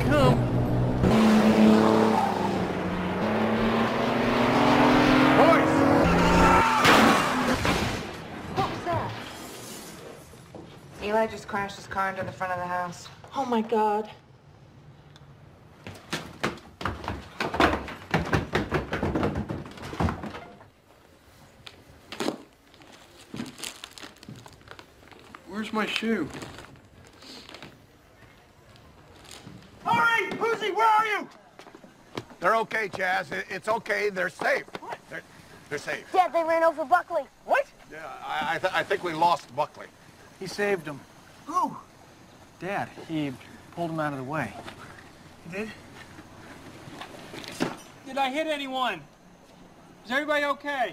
come. Boys! What was that? Eli just crashed his car into the front of the house. Oh, my God. Where's my shoe? Hurry! Hoosie, where are you? They're okay, Chaz. It's okay. They're safe. They're safe. Dad, they ran over Buckley. What? Yeah, I think we lost Buckley. He saved him. Who? Dad, he pulled him out of the way. He did? Did I hit anyone? Is everybody okay?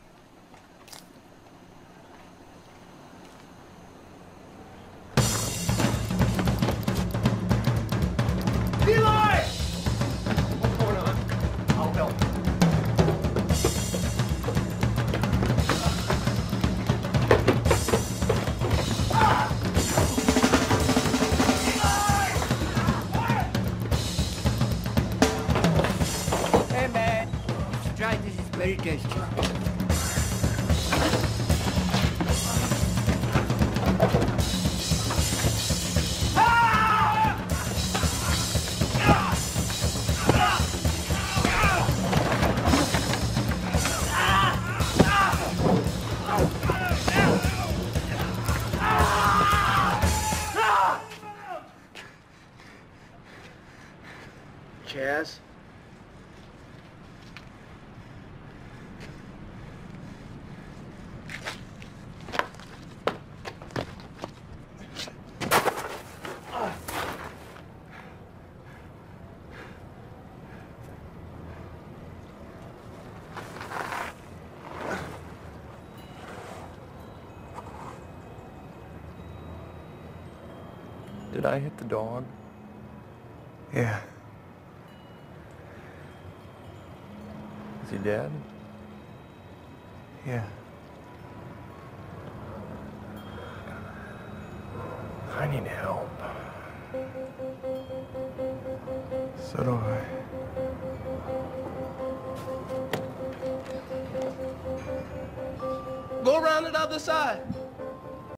Eli! What's going on? I'll help. Hey, man. Try this is very tasty. Chaz? Did I hit the dog? Yeah. Is he dead? Yeah. I need help. So do I. Go around to the other side.